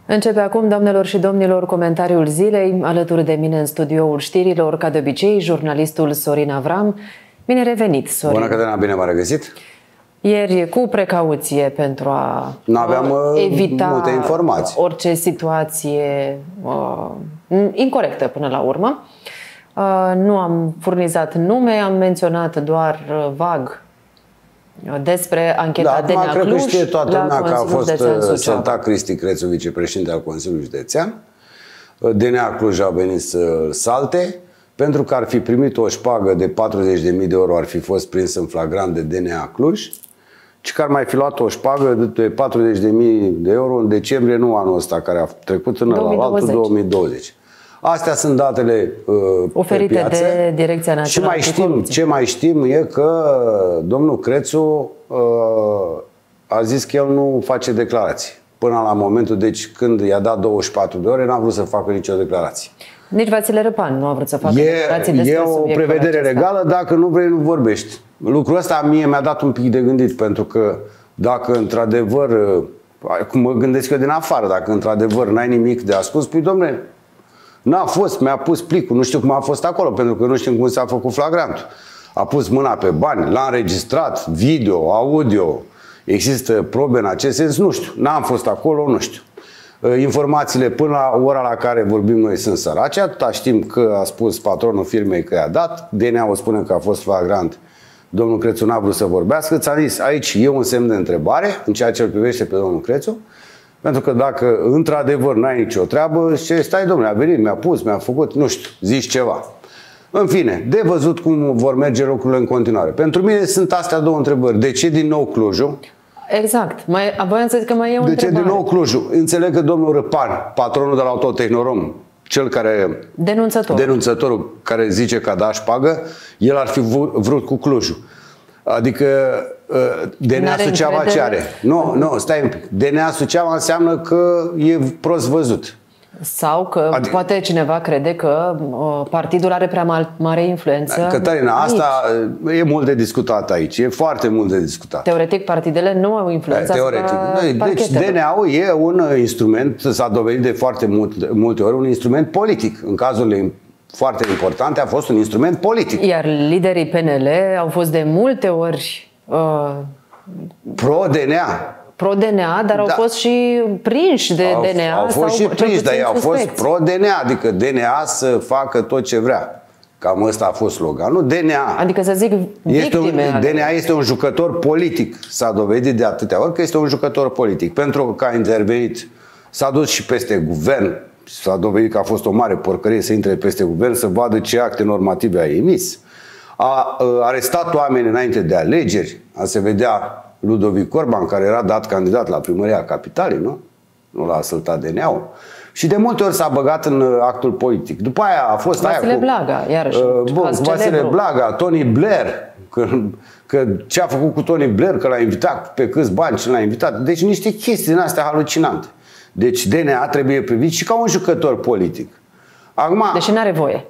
Începe acum, doamnelor și domnilor, comentariul zilei. Alături de mine în studioul știrilor, ca de obicei, jurnalistul Sorin Avram. Bine revenit, Sorin. Bună, Cătălina, bine v-am regăsit. Ieri, cu precauție pentru a evita multe informații, orice situație incorectă până la urmă. Nu am furnizat nume, am menționat doar vag despre ancheta DNA Cluj. Cred că știe toată lumea că a fost sentat Cristi Crețu, vicepreședinte al Consiliului Județean. DNA Cluj a venit să salte, pentru că ar fi primit o șpagă de 40.000 de euro, ar fi fost prins în flagrant de DNA Cluj, și că ar mai fi luat o șpagă de 40.000 de euro în decembrie, nu anul ăsta, care a trecut în 2020. Astea sunt datele oferite pe piață. De Direcția Națională Anticorupție. Ce mai știm e că domnul Crețu a zis că el nu face declarații. Până la momentul, deci când i-a dat 24 de ore, n-a vrut să facă nicio declarație. Nici Vasile Răpan nu a vrut să facă declarații despre subiectul. E o prevedere legală, dacă nu vrei, nu vorbești. Lucrul ăsta mie mi-a dat un pic de gândit, pentru că dacă într-adevăr, cum mă gândesc eu din afară, dacă într-adevăr n-ai nimic de ascuns, păi dom'le, n-a fost, mi-a pus plicul, nu știu cum a fost acolo, pentru că nu știm cum s-a făcut flagrantul. A pus mâna pe bani, l-a înregistrat, video, audio, există probe în acest sens, nu știu, n-am fost acolo, nu știu. Informațiile până la ora la care vorbim noi sunt sărace, atâta știm că a spus patronul firmei că i-a dat, DNA-ul spune că a fost flagrant, domnul Crețu n-a vrut să vorbească, ți-am zis, aici e un semn de întrebare în ceea ce îl privește pe domnul Crețu. Pentru că dacă într-adevăr n-ai nicio treabă, stai domnule, a venit, mi-a pus, mi-a făcut, nu știu, zici ceva. În fine, de văzut cum vor merge lucrurile în continuare. Pentru mine sunt astea două întrebări. De ce din nou Clujul? Exact. Voiam să zic că mai e o întrebare. De ce din nou Clujul? Înțeleg că domnul Răpan, patronul de la Autotehnorom, cel care... Denunțătorul care zice că a dat șpagă, el ar fi vrut cu Clujul. Adică DNA Suceava ce are? Nu, stai un pic. DNA Suceava înseamnă că e prost văzut. Sau că poate cineva crede că partidul are prea mare influență. Cătălina, asta e mult de discutat aici. E foarte mult de discutat. Teoretic, partidele nu au influență. Teoretic. Deci DNA-ul e un instrument, s-a dovedit de foarte multe ori, un instrument politic. În cazurile foarte importante a fost un instrument politic. Iar liderii PNL au fost de multe ori pro-DNA. Pro-DNA, dar au fost și prinși de DNA. Au fost și prinși, dar ei au fost pro-DNA, adică DNA să facă tot ce vrea. Cam ăsta a fost sloganul. DNA. Adică să zic victime. DNA este un jucător politic. S-a dovedit de atâtea ori că este un jucător politic. Pentru că a intervenit, s-a dus și peste guvern. S-a dovedit că a fost o mare porcărie să intre peste guvern, să vadă ce acte normative a emis. A arestat oameni înainte de alegeri. Se vedea Ludovic Orban, care era dat candidat la primăria Capitalei, nu? Nu l-a ascultat DNA-ul. Și de multe ori s-a băgat în actul politic. După aia a fost Vasile Blaga, iarăși. Vasile Blaga, Tony Blair. Că ce a făcut cu Tony Blair, că l-a invitat, pe câți bani ce l-a invitat. Deci niște chestii din astea halucinante. Deci DNA trebuie privit și ca un jucător politic. Acum, deși n-are voie.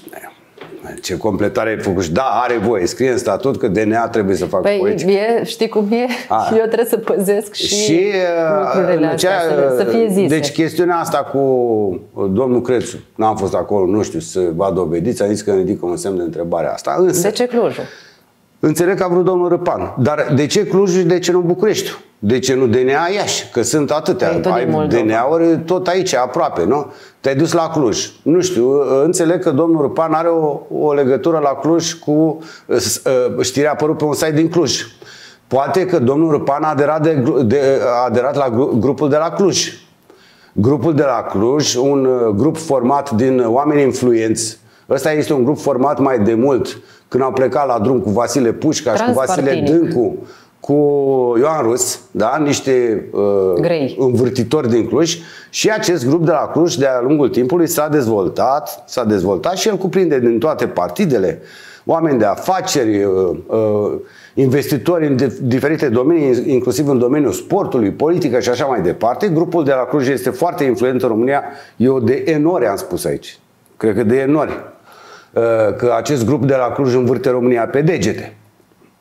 Ce completare ai făcut? Da, are voie. Scrie în statut că DNA trebuie să facă politică. Știi cum e? Și eu trebuie să păzesc și lucrurile astea, să fie zise. Deci chestiunea asta cu domnul Crețu, n-am fost acolo, nu știu, să va dovediți, a zis că ridică un semn de întrebare asta. Însă, de ce Clujul? Înțeleg că a vrut domnul Răpan. Dar de ce Clujul și de ce nu București? De ce nu DNA Iași? Că sunt atâtea. Ai DNA-uri tot aici, aproape, nu? Te-ai dus la Cluj. Nu știu, înțeleg că domnul Răpan are o legătură la Cluj cu știrea apărut pe un site din Cluj. Poate că domnul Răpan a aderat la grupul de la Cluj. Grupul de la Cluj, un grup format din oameni influenți. Ăsta este un grup format mai de mult, când au plecat la drum cu Vasile Pușcaș, cu Vasile Dâncu, cu Ioan Rus, da? Niște învârtitori din Cluj. Și acest grup de la Cluj, de-a lungul timpului, s-a dezvoltat și el cuprinde din toate partidele, oameni de afaceri, investitori în diferite domenii, inclusiv în domeniul sportului, politică și așa mai departe. Grupul de la Cluj este foarte influent în România. Eu de enori am spus aici. Cred că de enori. Că acest grup de la Cluj învârte România pe degete.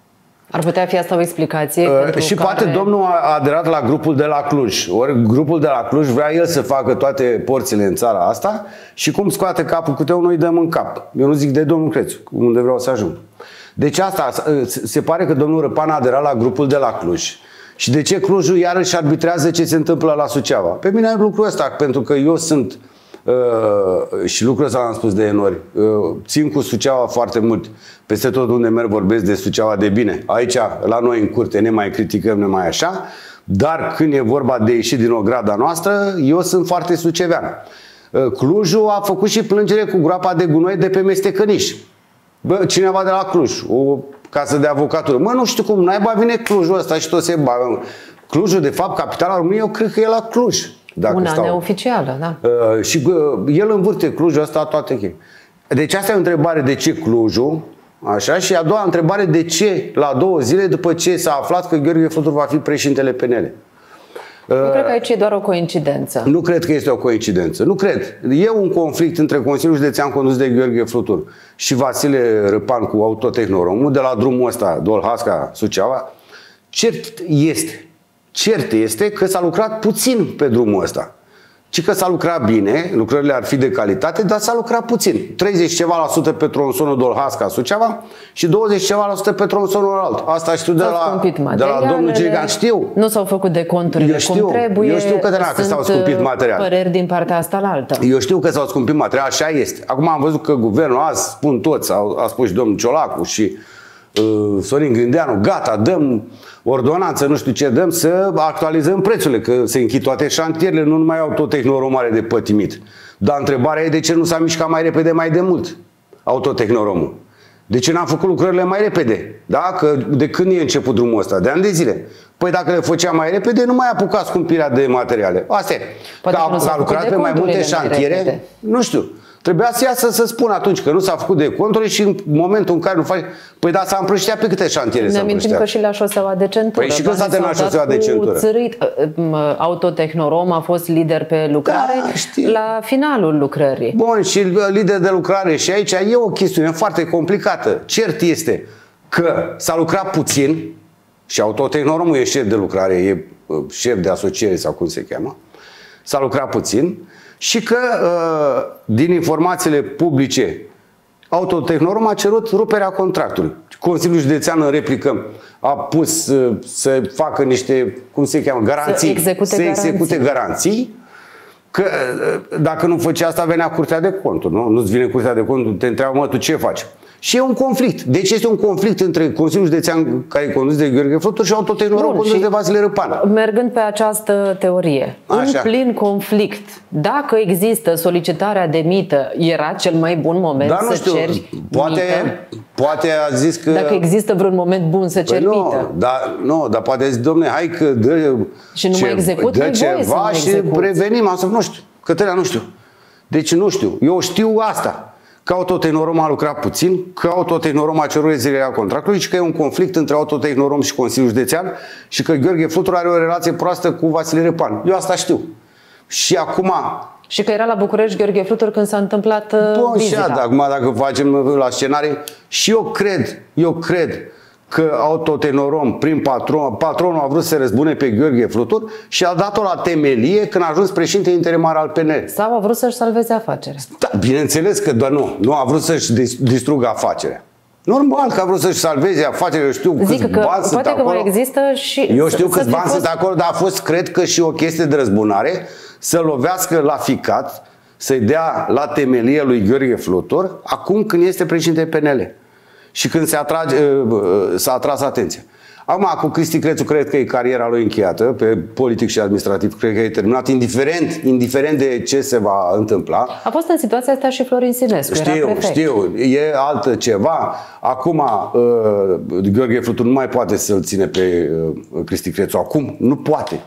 Ar putea fi asta o explicație? Și poate domnul a aderat la grupul de la Cluj. Ori grupul de la Cluj vrea el să facă toate porțile în țara asta și cum scoate capul câte unul îi dăm în cap. Eu nu zic de domnul Crețu, unde vreau să ajung. Deci asta, se pare că domnul Răpan a aderat la grupul de la Cluj. Și de ce Clujul iarăși arbitrează ce se întâmplă la Suceava? Pe mine e lucrul ăsta, pentru că eu sunt, și lucrul ăsta l-am spus de enori, țin cu Suceava foarte mult. Peste tot unde merg vorbesc de Suceava de bine. Aici, la noi în curte, ne mai criticăm, ne mai așa, dar când e vorba de ieșit din ograda noastră, eu sunt foarte sucevean. Clujul a făcut și plângere cu groapa de gunoi de pe Mestecăniș. Bă, cineva de la Cluj, o casă de avocatură. Mă, nu știu cum, naiba vine Clujul ăsta și tot se bagă. Clujul, de fapt, capitala României, eu cred că e la Cluj. Una neoficială, da. Și el învârte Clujul ăsta toate chestii. Deci asta e o întrebare, de ce Clujul? Așa, și a doua întrebare, de ce la 2 zile după ce s-a aflat că Gheorghe Flutur va fi președintele PNL? Nu cred că aici e doar o coincidență. Nu cred că este o coincidență. Nu cred. E un conflict între Consiliul Județean condus de Gheorghe Flutur și Vasile Răpan cu Autotehnoromul de la drumul ăsta, Dolhasca-Suceava. Cert este că s-a lucrat puțin pe drumul ăsta. Ci că s-a lucrat bine, lucrările ar fi de calitate, dar s-a lucrat puțin. 30 ceva la sută pe tronsonul Dolhasca-Suceava și 20 ceva la sută pe tronsonul alt. Asta știu de la domnul Girigan. Știu. Nu s-au făcut deconturile cum trebuie. Eu știu că s-au scumpit materiale. Păreri din partea asta la alta. Eu știu că s-au scumpit materiale, așa este. Acum am văzut că guvernul, azi spun toți, a spus și domnul Ciolacu și Sorin Grindeanu, gata, dăm ordonanță, nu știu ce, dăm să actualizăm prețurile, că se închid toate șantierele, nu numai Autotehnoromul are de pătimit. Dar întrebarea e de ce nu s-a mișcat mai repede, mai de mult Autotehnoromul. De ce n-am făcut lucrările mai repede? Da? Că de când e început drumul ăsta? De ani de zile. Păi dacă le făcea mai repede, nu mai apuca scumpirea de materiale. Asta e. Că a lucrat pe mai multe șantiere, nu știu. Trebuia să iasă să spună atunci că nu s-a făcut de conturi și în momentul în care nu faci... Păi da, s-a împrăștiat pe câte șantiere s-a împrăștiat? Ne amintim că și la șoseaua de centură. Păi și când s-a terminat șoseaua de centură? Autotehnorom a fost lider pe lucrare la finalul lucrării. Bun, și lider de lucrare și aici e o chestiune foarte complicată. Cert este că s-a lucrat puțin și Autotehnoromul e șef de lucrare, e șef de asociere sau cum se cheamă. S-a lucrat puțin. Și că, din informațiile publice, Autotehnorom a cerut ruperea contractului. Consiliul Județean în replică a pus să facă niște, cum se cheamă, garanții. Să execute garanții. Că dacă nu făcea asta, venea Curtea de Conturi. Nu-ți vine Curtea de Conturi, te întreabă, mă, tu ce faci? Și e un conflict. Deci este un conflict între Consiliul Județean, care e condus de Gheorghe Flutur, și Autotehnorom condus de Vasile Răpan. Mergând pe această teorie, în plin conflict, dacă există solicitarea de mită, era cel mai bun moment să ceri poate a zis că... Dacă există vreun moment bun să ceri mită. Dar poate a zis, domne, hai că dă, și nu mai execut, dă ceva și prevenim. Asta nu știu. Cătălea, nu știu. Deci nu știu. Eu știu asta. Că Autotehnorom a lucrat puțin, că Autotehnorom a cerut rezilierea contractului și că e un conflict între Autotehnorom și Consiliul Județean și că Gheorghe Flutur are o relație proastă cu Vasile Răpan. Eu asta știu. Și acum... Și că era la București Gheorghe Flutur când s-a întâmplat vizita. Și acum dacă facem la scenarii, și eu cred că Autotehnorom, prin patronul a vrut să se răzbune pe Gheorghe Flutur și a dat-o la temelie când a ajuns președinte interimar al PNL. Sau a vrut să-și salveze afacerea. Da, bineînțeles că nu a vrut să-și distrugă afacerea. Normal că a vrut să-și salveze afacerea. Eu știu câți bani sunt acolo. Mai există și... Eu știu câți bani sunt acolo, dar a fost, cred că, și o chestie de răzbunare să lovească la ficat, să-i dea la temelie lui Gheorghe Flutur acum când este președinte PNL. Și când s-a atras atenția. Acum, cu Cristi Crețu, cred că e cariera lui încheiată, pe politic și administrativ, cred că e terminat, indiferent de ce se va întâmpla. A fost în situația asta și Florin Sinescu, Știu, e altă ceva. Acum, Gheorghe Flutur nu mai poate să-l ține pe Cristi Crețu. Acum, nu poate.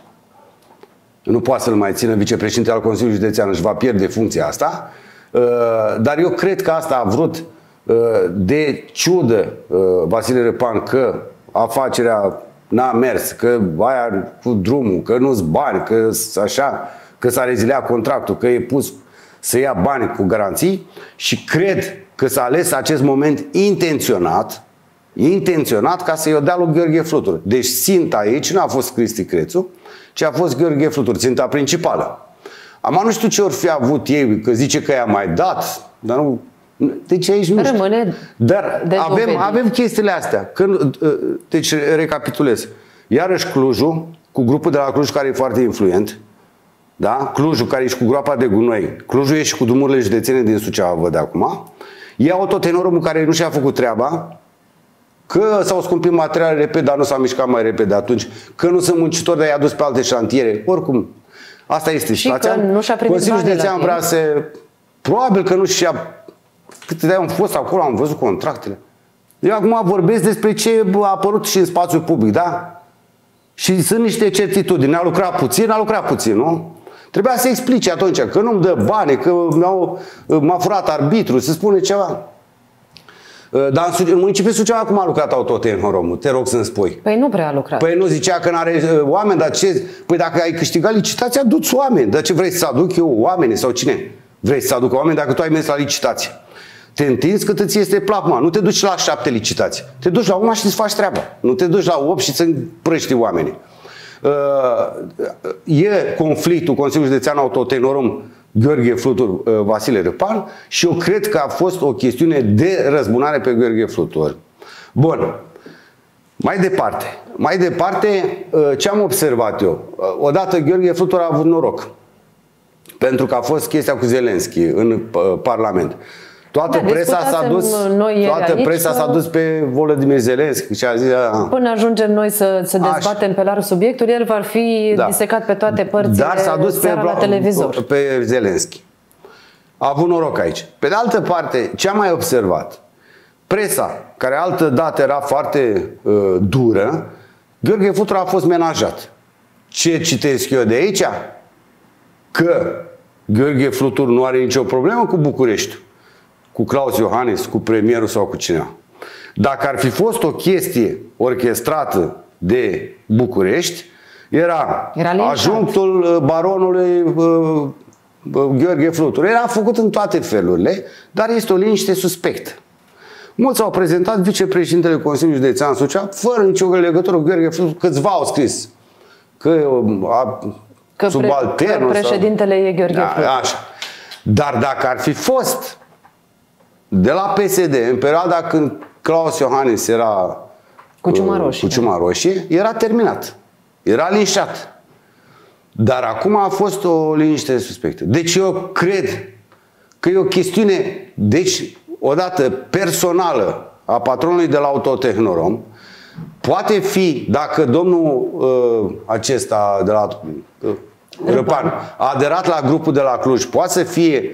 Nu poate să-l mai țină vicepreședinte al Consiliului Județean, își va pierde funcția asta. Dar eu cred că asta a vrut, de ciudă, Vasile Răpan, că afacerea n-a mers, că aia cu drumul, că nu-s bani, că așa, că s-a reziliat contractul, că e pus să ia bani cu garanții, și cred că s-a ales acest moment intenționat intenționat ca să-i o dea lui Gheorghe Flutur. Deci ținta aici nu a fost Cristi Crețu, ci a fost Gheorghe Flutur, ținta principală. Acum nu știu ce ori fi avut ei, că zice că i-a mai dat, dar nu... Deci aici nu știu. Dar avem chestiile astea. Deci recapitulez. Iarăși Clujul, cu grupul de la Cluj care e foarte influent, da? Clujul care e și cu groapa de gunoi, Clujul e și cu drumurile județene din Suceava, văd acum. E autotenorul care nu și-a făcut treaba, că s-au scumpit materiale repede, dar nu s-a mișcat mai repede atunci, că nu sunt muncitori, dar i-a dus pe alte șantiere. Oricum, asta este situația. Consiliul Județean vrea să... Probabil că nu și-a... Câte de-aia am fost acolo, am văzut contractele. Eu acum vorbesc despre ce a apărut și în spațiul public, da? Și sunt niște certitudini. A lucrat puțin, nu? Trebuia să explice atunci că nu-mi dă bani, că m-a furat arbitru, să spune ceva. Dar în municipiul Suceava cum a lucrat Autotehnoromul? Te rog să-mi spui. Păi nu prea a lucrat. Păi nu zicea că n-are oameni, dar ce? Păi dacă ai câștigat licitația, du-ți oameni. Dar ce vrei să aduc eu oameni sau cine? Vrei să aduc oameni dacă tu ai mers la licitație? Te întinzi cât îți este plapma. Nu te duci la 7 licitații. Te duci la una și îți faci treaba. Nu te duci la 8 și îți împrăști oamenii. E conflictul Consiliului Județean Autotehnorom Gheorghe Flutur, Vasile Răpan și eu cred că a fost o chestiune de răzbunare pe Gheorghe Flutur. Bun. Mai departe, ce am observat eu? Odată Gheorghe Flutur a avut noroc. Pentru că a fost chestia cu Zelenski în Parlament. Toată presa s-a dus pe Volodymyr Zelenski și a zis... Până ajungem noi să dezbatem pe larg subiectul, el va fi disecat pe toate părțile. Dar s-a dus la televizor. Pe Zelenski. A avut noroc aici. Pe de altă parte, ce am mai observat? Presa, care altă dată era foarte dură, Gheorghe Flutur a fost menajat. Ce citesc eu de aici? Că Gheorghe Flutur nu are nicio problemă cu Bucureștiul, cu Klaus Iohannis, cu premierul sau cu cineva. Dacă ar fi fost o chestie orchestrată de București, era ajunctul baronului Gheorghe Flutur. Era făcut în toate felurile, dar este o liniște suspectă. Mulți au prezentat vicepreședintele Consiliului Județean Suceava fără nicio legătură cu Gheorghe Flutur. Câțiva au scris că subalternul președintele e Gheorghe Flutur. Așa. Dar dacă ar fi fost de la PSD, în perioada când Klaus Iohannis era cu ciuma roșie, era terminat. Era linșat. Dar acum a fost o liniște suspectă. Deci eu cred că e o chestiune, deci, odată personală a patronului de la Autotehnorom. Poate fi, dacă domnul acesta de la Răpan a aderat la grupul de la Cluj, poate să fie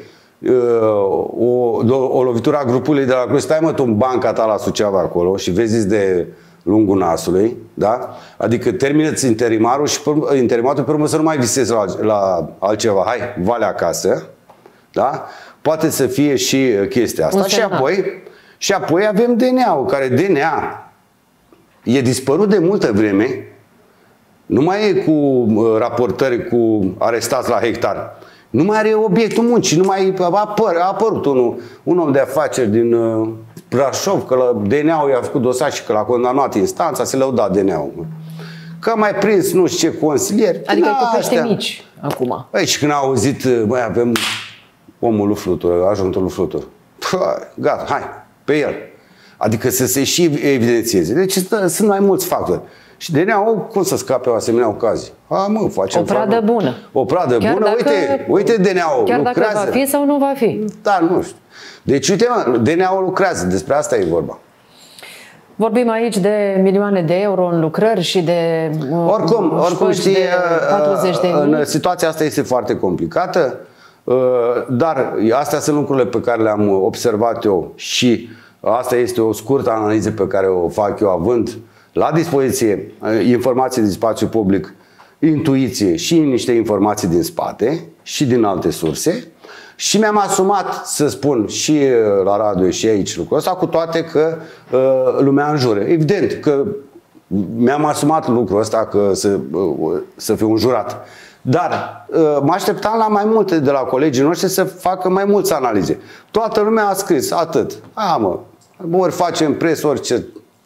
o lovitură a grupului de la Cluj. Stai mă tu în banca ta la Suceava acolo și vezi de lungul nasului, da? Adică termină-ți interimarul și interimatul pe urmă să nu mai visezi la altceva. Hai, vale acasă, da? Poate să fie și chestia asta. Și apoi avem DNA-ul, care DNA e dispărut de multă vreme. Nu mai e cu raportări cu arestați la hectar. Nu mai are obiectul muncii, nu mai a apărut un om de afaceri din Brașov, că la DNA-ul i-a făcut dosar și că l-a condamnat instanța, se lăuda DNA-ul. Că a mai prins nu știu ce consilieri. Adică e cu pește mici acum. Păi și când a auzit, băi, avem omul lui Flutur, ajutorul lui Flutur. Gata, hai, pe el. Adică să se și evidențieze. Deci sunt mai mulți factori. Și DNA-ul, cum să scape o asemenea ocazie? Facem o pradă bună. O pradă bună, uite DNA-ul chiar lucrează. Chiar dacă va fi sau nu va fi. Da, nu știu. Deci, uite, DNA-ul lucrează, despre asta e vorba. Vorbim aici de milioane de euro în lucrări și de oricum știi, de 40.000. În situația asta este foarte complicată, dar astea sunt lucrurile pe care le-am observat eu și asta este o scurtă analiză pe care o fac eu având la dispoziție informații din spațiu public, intuiție și niște informații din spate și din alte surse. Și mi-am asumat să spun și la radio și aici lucrul ăsta, cu toate că lumea înjură. Evident că mi-am asumat lucrul ăsta că să fiu înjurat. Dar mă așteptam la mai multe de la colegii noștri să facă mai multe analize. Toată lumea a scris atât. Ori facem presă, orice.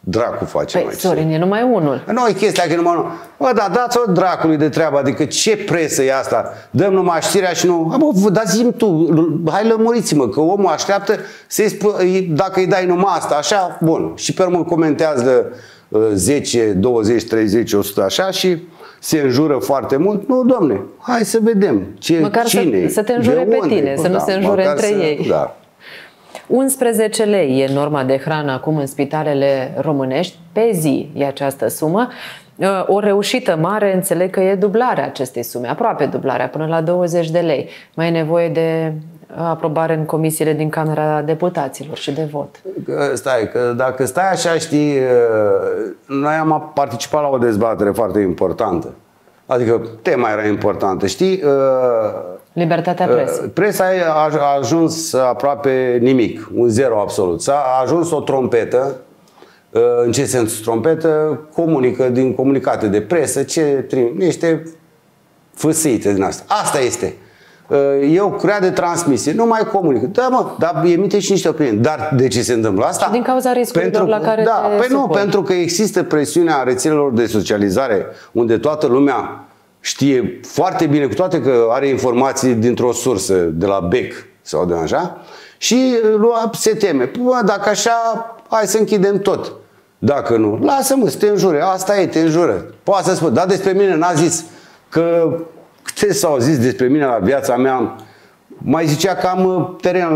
dracu facem aici? Sorin, e numai unul. Nu e chestia că e numai unul. Bă, dar dați-o dracului de treabă, adică ce presă e asta? Dăm numai știrea și nu... Bă, dați-mi tu, hai lămuriți-mă, că omul așteaptă dacă îi dai numai asta, așa, bun. Și pe urmă comentează 10, 20, 30, 100 așa și se înjură foarte mult. Nu, domne, hai să vedem măcar cine să te înjure pe tine, să nu se înjure între ei. Da. 11 lei e norma de hrană acum în spitalele românești. Pe zi e această sumă. O reușită mare, înțeleg că e dublarea acestei sume, aproape dublarea, până la 20 de lei. Mai e nevoie de aprobare în comisiile din Camera Deputaților și de vot. Că dacă stai așa, știi, noi am participat la o dezbatere foarte importantă. Adică tema era importantă, știi? Libertatea presei. Presa a ajuns aproape nimic, un zero absolut. S-a ajuns o trompetă. În ce sens trompetă? Comunică din comunicate de presă, niște fâsâite din asta. Asta este. Eu crea de transmisie, nu mai comunică. Da, mă, dar emite și niște opinii. Dar de ce se întâmplă asta? Și din cauza riscurilor la care pentru că există presiunea rețelelor de socializare unde toată lumea știe foarte bine, cu toate că are informații dintr-o sursă, de la BEC sau de așa, și se teme. Bă, dacă așa, hai să închidem tot. Dacă nu, lasă-mă să te înjure. Asta e, te înjură. Poate să spun, dar despre mine n-a zis că câte s-au zis despre mine la viața mea. Mai zicea că am teren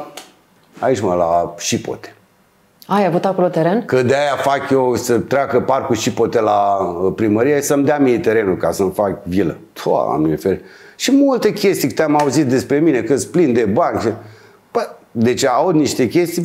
la Șipote. Ai avut acolo teren? Că de-aia fac eu să treacă parcul Șipote la primărie, să-mi dea mie terenul ca să-mi fac vilă. Doamne ferește. Și multe chestii că te-am auzit despre mine, că-s plin de bani. Deci aud niște chestii,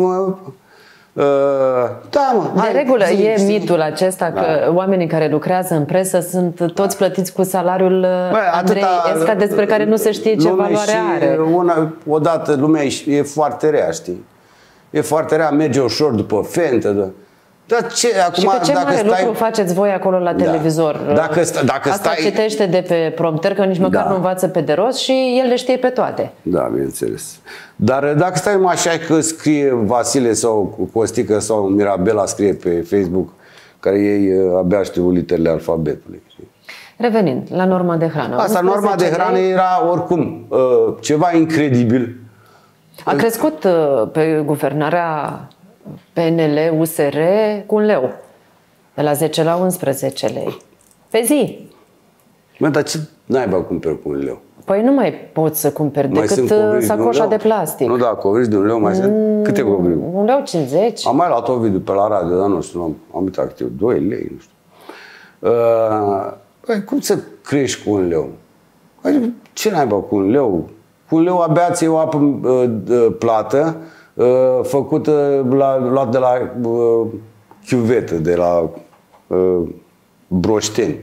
da, mă, de regulă e mitul acesta că oamenii care lucrează în presă sunt toți plătiți cu salariul Andrei Esca, despre care nu se știe ce valoare are. Odată lumea e foarte rea, știi? E foarte rea, merge ușor după fentă. Dar ce, acum, și pe ce mare lucru faceți voi acolo la televizor? Dacă asta citește de pe prompter, că nici măcar nu învață pe de rost și el le știe pe toate. Da, bineînțeles. Dar dacă stai numai așa că scrie Vasile sau Costică sau Mirabela scrie pe Facebook, care ei abia știu literele alfabetului. Revenind la norma de hrană. Asta, norma de hrană era oricum ceva incredibil. A crescut pe guvernarea PNL-USR cu 1 leu. De la 10 la 11 lei. Pe zi. Mă, dar ce naiba cumperi cu 1 leu? Păi nu mai poți să cumperi decât sacoșa de plastic. Nu, da, covrici de 1 leu mai sunt. Câte covrici? 1 leu 50. Am mai luat o video pe la radio, dar nu știu, am uitat câte 2 lei, nu știu. Cum să crești cu 1 leu? Ce naiba cu 1 leu? Cu 1 leu abia ți-e o apă plată, făcută luat de la chiuvetă, de la broșteni.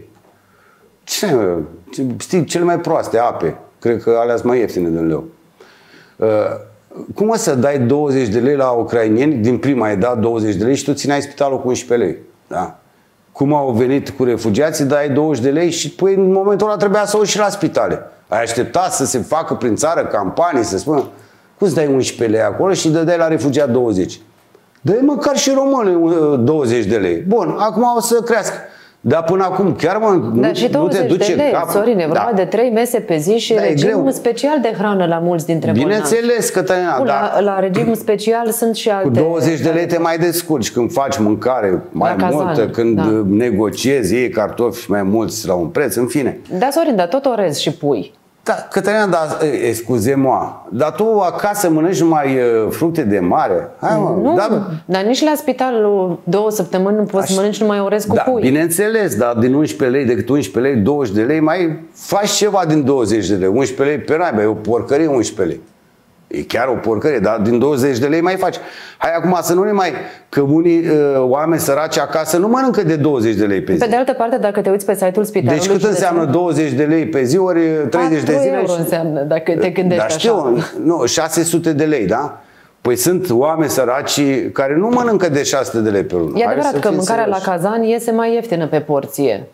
Știi, cele mai proaste ape. Cred că alea sunt mai ieftine de 1 leu. Cum o să dai 20 de lei la ucraineni, din prima ai dat 20 de lei și tu țineai spitalul cu 11 lei. Da? Cum au venit cu refugiații, dai 20 de lei și păi, în momentul ăla trebuia să o și la spitale. Ai așteptat să se facă prin țară campanii, să spună cum îți dai 11 lei acolo și dai la refugiat 20? Dă-i măcar și românul 20 de lei. Bun, acum o să crească. Dar până acum chiar nu te duce de lei, Sorin, e vorba de 3 mese pe zi și regim special de hrană la mulți dintre bolnavi. Bineînțeles, Cătălina, la regimul special sunt și alte... Cu 20 de lei te mai descurci când faci mâncare mai multă, când negociezi, iei cartofi mai mulți la un preț, în fine. Da, Sorin, dar tot orez și pui. Da, Cătălina, scuze-mă, dar tu acasă mănânci numai fructe de mare? Hai, mă, dar nici la spital 2 săptămâni nu poți să mănânci numai orez cu pui. Bineînțeles, dar din 11 lei, decât 11 lei, 20 de lei, mai faci ceva din 20 de lei. 11 lei pe naiba, e o porcărie 11 lei. E chiar o porcărie, dar din 20 de lei mai faci. Hai acum să nu ne mai... Că unii oameni săraci acasă nu mănâncă de 20 de lei pe zi. Pe de altă parte, dacă te uiți pe site-ul spitalului... Deci cât înseamnă 20 de lei pe zi ori 30 de zile? 4 euro înseamnă, dacă te gândești așa. Știu, nu, 600 de lei, da? Păi sunt oameni săraci care nu mănâncă de 600 de lei pe lună. E adevărat că mâncarea la cazan iese mai ieftină pe porție.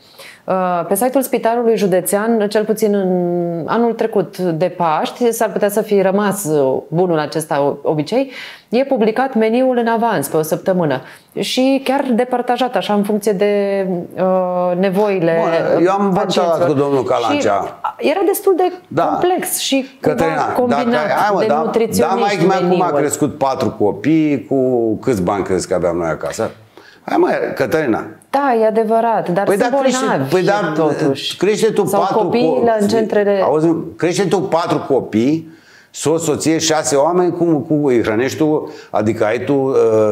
Pe site-ul Spitalului Județean, cel puțin în anul trecut de Paști, s-ar putea să fi rămas bunul acesta obicei, e publicat meniul în avans pe o săptămână și chiar departajat așa în funcție de nevoile eu am vorbit cu domnul Calancea. Era destul de complex și Cătălina, combinat de nutriționiști meniul. Cum a crescut 4 copii, cu câți bani crezi că aveam noi acasă? Hai mă, Cătălina. Da, e adevărat, dar sunt bolnavi totuși. Crește tu 4 copii în centrele... Crește tu 4 copii, soție, 6 oameni, cum îi hrănești tu? Adică ai tu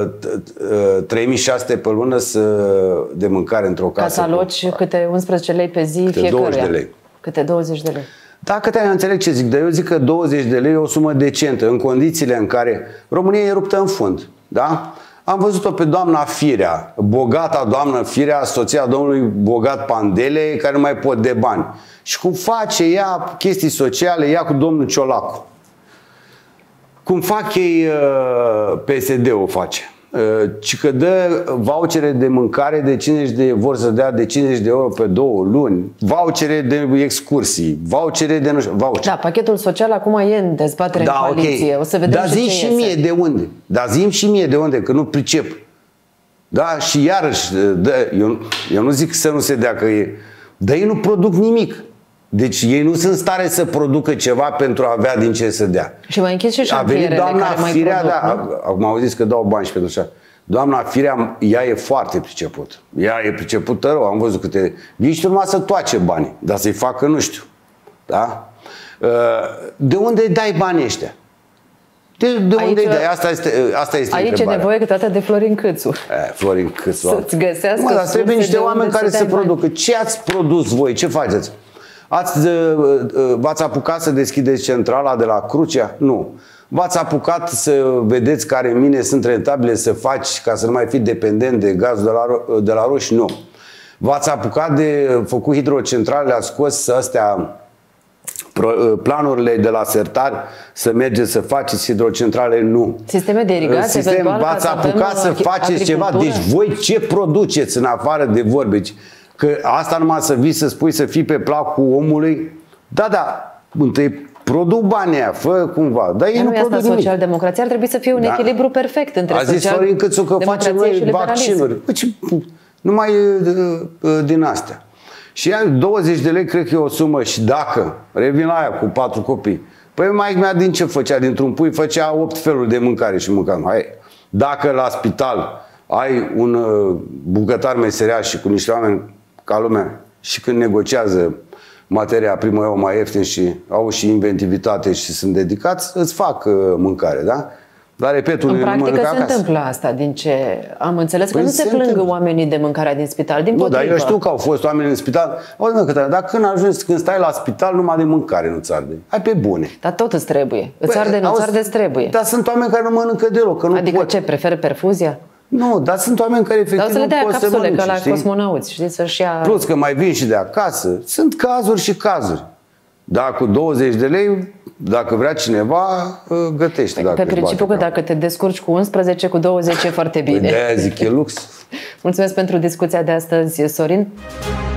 3600 pe lună de mâncare într-o casă. Ca să aloci câte 11 lei pe zi fiecăruia. 20 de lei. Câte 20 de lei. Da, Cătălina, înțeleg ce zic, dar eu zic că 20 de lei e o sumă decentă în condițiile în care România e ruptă în fund. Da? Am văzut-o pe doamna Firea, bogata doamnă Firea, soția domnului bogat Pandele, care nu mai pot de bani. Și cum face ea chestii sociale, ea cu domnul Ciolacu. Cum fac ei, PSD-ul face. Ci că dă vouchere de mâncare de 50 vor să dea de 50 de euro pe 2 luni, vouchere de excursii, vouchere de nu știu, voucher. Da, pachetul social acum e în dezbatere în coaliție. Okay. O să vedem. Dar zi și mie de unde. Dar zi și mie de unde, că nu pricep. Da, și iarăși, eu nu zic să nu se dea, că e, dar ei nu produc nimic. Deci ei nu sunt în stare să producă ceva pentru a avea din ce să dea. Și mai închis și șantierele care mai Firea, produc, acum au zis că dau bani și pentru așa. Doamna Firea, ea e foarte priceput. Ea e pricepută rău. Am văzut câte... Nici urma să toace banii, dar să-i facă nu știu. Da? De unde dai banii ăștia? De unde îi dai? Asta este aici întrebarea. E nevoie câteodată de Florin Câțu. Florin Câțu. Să-ți găsească. Dar trebuie niște oameni care să producă. Ce ați produs voi? Ce faceți? V-ați apucat să deschideți centrala de la Crucea? Nu. V-ați apucat să vedeți care mine sunt rentabile să faci ca să nu mai fii dependent de gazul de la roși? Nu. V-ați apucat de făcut hidrocentrale, le-ați scos astea planurile de la sertar să mergeți să faceți hidrocentrale? Nu. Sisteme de irigație? V-ați apucat să faceți ceva? Deci voi ce produceți în afară de vorbe? Că asta numai să vii să spui să fii pe placul omului? Da, întâi produc banii aia, fă cumva. Dar ei nu produc nimic. Social-democrația ar trebui să fie un echilibru perfect între social-democrație. A zis Florin Câțu că facem noi vaccinuri. Numai din astea. Și 20 de lei cred că e o sumă și dacă, revin la aia cu 4 copii, păi maică mea din ce făcea? Dintr-un pui făcea 8 feluri de mâncare și mâncam. Hai, dacă la spital ai un bucătar meseriaș și cu niște oameni ca lumea și când negociază materia primă eu mai ieftin și au și inventivitate și sunt dedicați, îți fac mâncare, da? Dar repet, în practică se întâmplă asta, din ce am înțeles, că nu se plâng oamenii de mâncarea din spital, din potrivă. Dar eu știu că au fost oameni în spital. Dar când stai la spital, numai de mâncare nu-ți arde. Hai pe bune. Dar tot îți trebuie. Îți arde, nu-ți arde, îți trebuie. Dar sunt oameni care nu mănâncă deloc. Că nu adică pot. Ce, preferă perfuzia? Nu, dar sunt oameni care efectiv nu pot să mănânce. Ca la cosmonauți, știi, să-și ia... Plus că mai vin și de acasă. Sunt cazuri și cazuri. Dar cu 20 de lei, dacă vrea cineva, gătește. Pe principiu că dacă te descurci cu 11, cu 20 e foarte bine. De-aia zic, e lux. Mulțumesc pentru discuția de astăzi, Sorin.